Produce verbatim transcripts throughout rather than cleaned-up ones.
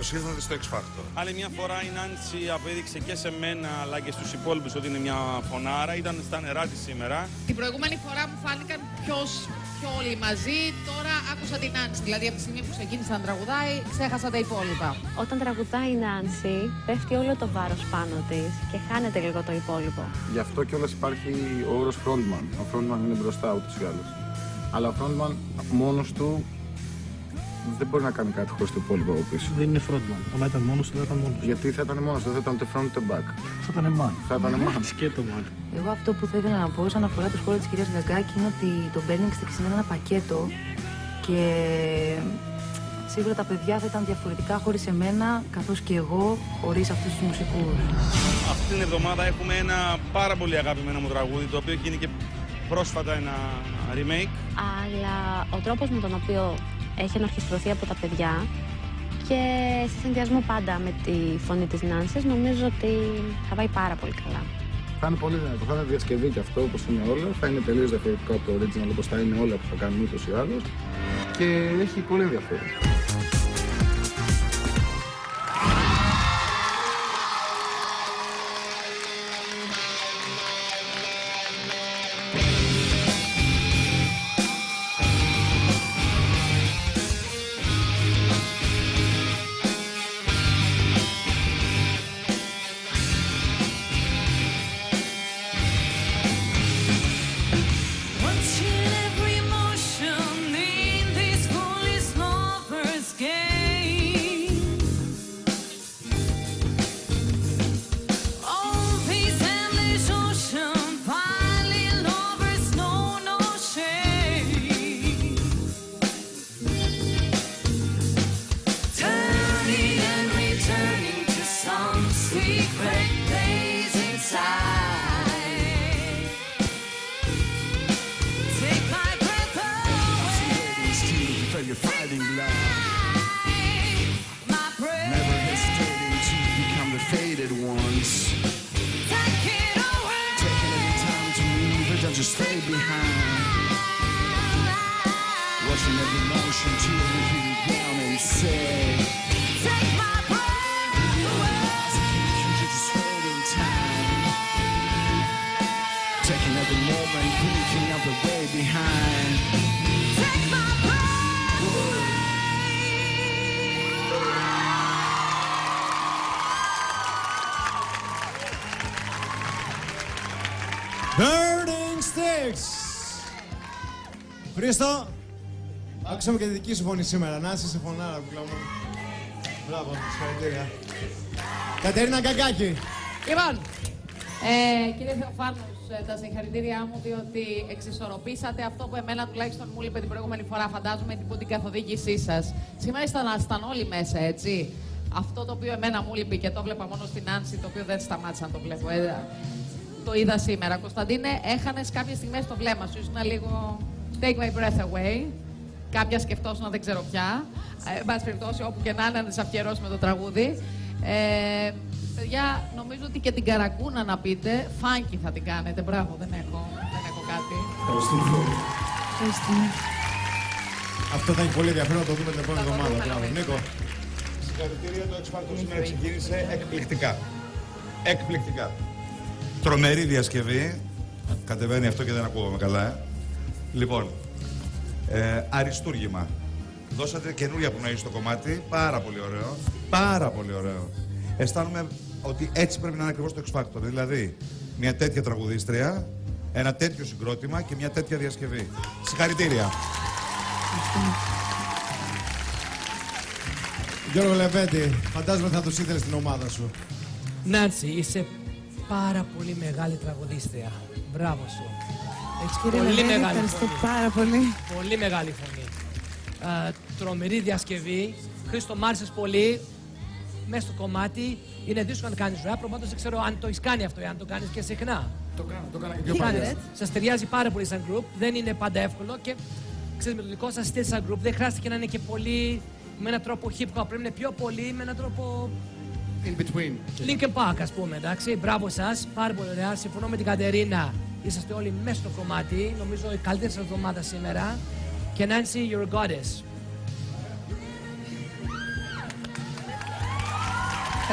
καλώς ήρθατε στο X Factor. Άλλη μια φορά η Νάνση απέδειξε και σε μένα αλλά και στους υπόλοιπους ότι είναι μια φωνάρα. Ήταν στα νερά της σήμερα. Την προηγούμενη φορά μου φάνηκαν πιο, πιο όλοι μαζί. Τώρα άκουσα την Νάνση. Δηλαδή από τη στιγμή που ξεκίνησε να τραγουδάει, ξέχασα τα υπόλοιπα. Όταν τραγουδάει η Νάνση, πέφτει όλο το βάρος πάνω της και χάνεται λίγο το υπόλοιπο. Γι' αυτό κιόλας υπάρχει ο όρος frontman. Ο frontman είναι μπροστά ούτως ή άλλως. Αλλά ο frontman μόνος του δεν μπορεί να κάνει κάτι χωρίς το υπόλοιπο από πίσω. Δεν είναι frontman. Αν ήταν μόνος του, δεν ήταν μόνος. Γιατί θα ήταν μόνος του, δεν θα ήταν ούτε front ούτε back. Θα ήταν man. Θα ήταν man. Σκέτο man. Εγώ αυτό που θα ήθελα να πω όσον αφορά το σχόλιο της κυρίας Γκαγκάκη είναι ότι το Burning Sticks είναι ένα πακέτο και σίγουρα τα παιδιά θα ήταν διαφορετικά χωρίς εμένα, καθώς και εγώ χωρίς αυτούς τους μουσικούς. Αυτή την εβδομάδα έχουμε ένα πάρα πολύ αγαπημένο μου τραγούδι, το οποίο έχει γίνει και πρόσφατα ένα remake. Αλλά ο τρόπος με τον οποίο έχει ενορχιστρωθεί από τα παιδιά και σε συνδυασμό πάντα με τη φωνή της Νάνσης, νομίζω ότι θα πάει πάρα πολύ καλά. Θα είναι πολύ δυνατό, θα είναι διασκευή και αυτό όπως είναι όλα. Θα είναι τελείως διαφορετικό από το original όπως θα είναι όλα που θα κάνουν ούτως ή άλλως. Και έχει πολύ ενδιαφέρον. Burning Sticks! Χρήστο, άκουσαμε και τη δική σου φωνή σήμερα. Να είσαι σε φωνάρα, κουκλά μου. Μπράβο, συγχαρητήρια. Κατερίνα Γκαγκάκη. Λοιπόν, ε, κύριε Θεοφάνους, τα συγχαρητήριά μου, διότι εξισορροπήσατε αυτό που εμένα τουλάχιστον μου είπε την προηγούμενη φορά, φαντάζομαι, υπό την καθοδήγησή σας. Σήμερα ήσταν όλοι μέσα, έτσι. Αυτό το οποίο εμένα μου λείπει και το βλέπα μόνο στην Νάνση, το οποίο δεν σταμάτησα να το βλέπω. Ε, το είδα σήμερα. Κωνσταντίνε, έχανες κάποιες στιγμές το βλέμμα σου. Ήσουν λίγο take my breath away. Κάποια σκεφτόσουν, δεν ξέρω πια. Ε, εν πάση περιπτώσει, όπου και να είναι, να τις αφιερώσει με το τραγούδι. Ε, παιδιά, νομίζω ότι και την Καρακούνα να πείτε, φάνκι θα την κάνετε. Μπράβο, δεν έχω, δεν έχω κάτι. Ευχαριστούμε. Αυτό θα έχει πολύ ενδιαφέρον να το δούμε την επόμενη Θα το εβδομάδα. δούμε, Μπράβο, νομίζω. Νίκο. Συγχαρητήρια, το X Factor σήμερα ξεκίνησε εκπληκτικά. Εκπληκτικά. Τρομερή διασκευή. Κατεβαίνει αυτό και δεν ακούγομαι καλά. Ε. Λοιπόν, ε, αριστούργημα. Δώσατε καινούρια πνοή στο κομμάτι. Πάρα πολύ ωραίο. Πάρα πολύ ωραίο. Αισθάνομαι ότι έτσι πρέπει να είναι ακριβώς το X Factor. Δηλαδή, μια τέτοια τραγουδίστρια, ένα τέτοιο συγκρότημα και μια τέτοια διασκευή. Συγχαρητήρια. Γιώργο Λεβέντη, φαντάζομαι θα τους ήθελες στην ομάδα σου. Νάνση, είσαι πάρα πολύ μεγάλη τραγουδίστρια. Μπράβο σου. Έχεις Κύριε πολύ Λεβέντη, μεγάλη ευχαριστώ φωνή. πάρα πολύ. Πολύ μεγάλη φωνή. Α, τρομερή διασκευή. Χρήστο, μ' άρεσες πολύ. Μέσα στο κομμάτι είναι δύσκολο να κάνεις rap. Προφανώς δεν ξέρω αν το έχεις κάνει αυτό ή αν το κάνεις και συχνά. Το κάνω, το έκανα και πιο Τι παλιά. κάνετε, σας ταιριάζει πάρα πολύ σαν group. Δεν είναι πάντα εύκολο και ξέρεις, με το δικό σας στυλ σαν group δεν χρειάζεται να είναι και πολύ με έναν τρόπο hip hop. Πρέπει να είναι πιο πολύ με έναν τρόπο In between. Linkin Park, ας πούμε, εντάξει. Μπράβο σας, πάρα πολύ ωραία. Συμφωνώ με την Κατερίνα. Είσαστε όλοι μέσα στο κομμάτι. Νομίζω η καλύτερη σας εβδομάδα σήμερα. Και Nancy, you're a goddess.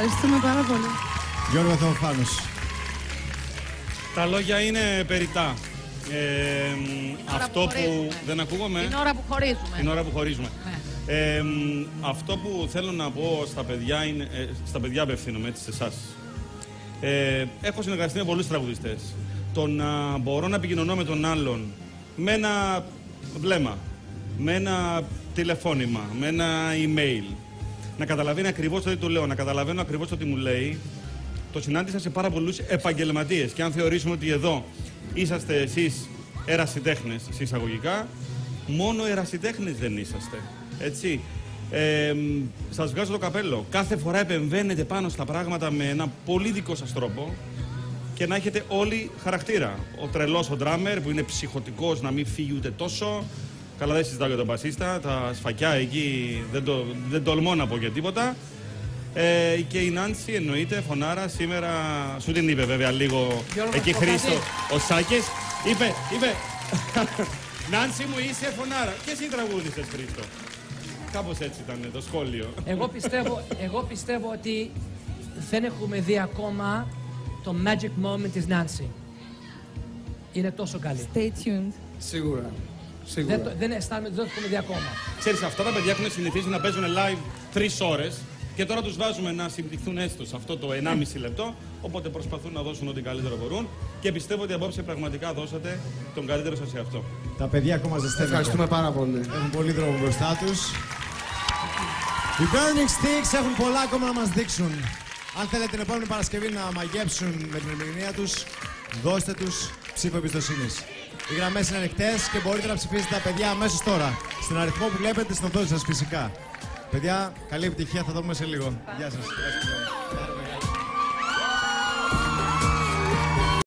Ευχαριστούμε πάρα πολύ. Γιώργο Θεοφάνος. Τα λόγια είναι περιτά. Ε, αυτό που, που δεν ακούγομαι. Την ώρα που χωρίζουμε. Την ώρα που χωρίζουμε. Ναι. Ε, αυτό που θέλω να πω στα παιδιά είναι. Ε, στα παιδιά απευθύνομαι, έτσι σε εσάς. Ε, έχω συνεργαστεί με πολλούς τραγουδιστές. Το να μπορώ να επικοινωνώ με τον άλλον με ένα βλέμμα, με ένα τηλεφώνημα, με ένα email, να καταλαβαίνει ακριβώς το τι του λέω, να καταλαβαίνω ακριβώς το τι μου λέει, το συνάντησα σε πάρα πολλούς επαγγελματίες. Και αν θεωρήσουμε ότι εδώ είσαστε εσείς ερασιτέχνες, εισαγωγικά, μόνο ερασιτέχνες δεν είσαστε. Έτσι. Ε, σας βγάζω το καπέλο. Κάθε φορά επεμβαίνετε πάνω στα πράγματα με ένα πολύ δικό σας τρόπο και να έχετε όλοι χαρακτήρα. Ο τρελός ο ντράμερ που είναι ψυχωτικός να μην φύγει ούτε τόσο. Καλά, δεν συζητάω για τον μπασίστα. Τα σφακιά εκεί δεν, το, δεν τολμώ να πω και τίποτα. Ε, και η Νάνση εννοείται, φωνάρα, σήμερα σου την είπε βέβαια λίγο Γιώργο, εκεί Χρήστο κάτι. ο Σάκης. Είπε, είπε, Νάνση μου είσαι φωνάρα. Και εσύ τραγούδισες, Χρήστο. Κάπως έτσι ήταν το σχόλιο. Εγώ πιστεύω, εγώ πιστεύω ότι δεν έχουμε δει ακόμα το magic moment της Νάνση. Είναι τόσο καλή. Stay tuned. Σίγουρα. Σίγουρα. Δεν, το- δεν αισθάνομαι ότι δεν το έχουμε δει ακόμα. Ξέρεις, αυτά τα παιδιά έχουν συνηθίσει να παίζουν live τρεις ώρες και τώρα τους βάζουμε να συμπτυχθούν έστω σε αυτό το ενάμιση λεπτό. Οπότε προσπαθούν να δώσουν ό,τι καλύτερο μπορούν και πιστεύω ότι απόψε πραγματικά δώσατε τον καλύτερο σας εαυτό. Τα παιδιά ακόμα ζεσταίνουν. Ευχαριστούμε πάρα πολύ. Έχουν πολύ δρόμο μπροστά τους. Οι Burning Sticks έχουν πολλά ακόμα να μας δείξουν. Αν θέλετε την επόμενη Παρασκευή να μαγέψουν με την ερμηνεία τους, δώστε τους ψήφο εμπιστοσύνης. Οι γραμμές είναι ανοιχτές και μπορείτε να ψηφίσετε τα παιδιά αμέσως τώρα. Στην αριθμό που βλέπετε στην οθόνη σας φυσικά. Παιδιά, καλή επιτυχία, θα δούμε σε λίγο. Γεια σας.